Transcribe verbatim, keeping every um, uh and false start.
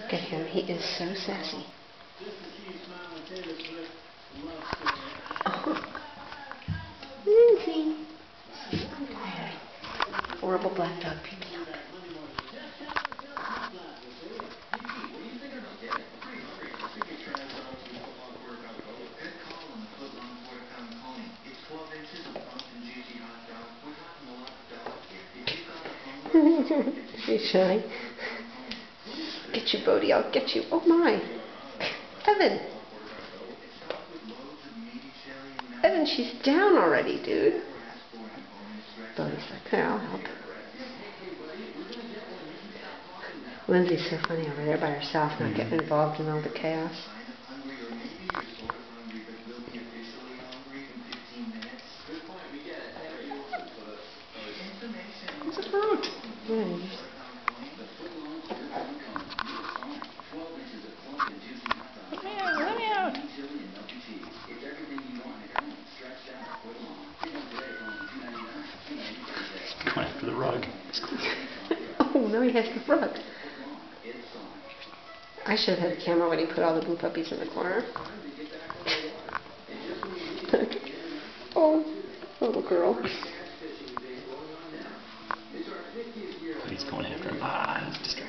Look at him. He is so sassy. Lindsay. Horrible black dog picking up. She's shy. Get you, Bodie. I'll get you. Oh my. Evan. Evan, she's down already, dude. Bodie's like, here, I'll help. Lindsay's so funny over there by herself, not getting involved in all the chaos. It's a fruit. Yeah. Let me out. Going after the rug. Oh, no, he has the rug. I should have had the camera when he put all the blue puppies in the corner. Oh, little girl. He's going after him. Ah, he's distracted.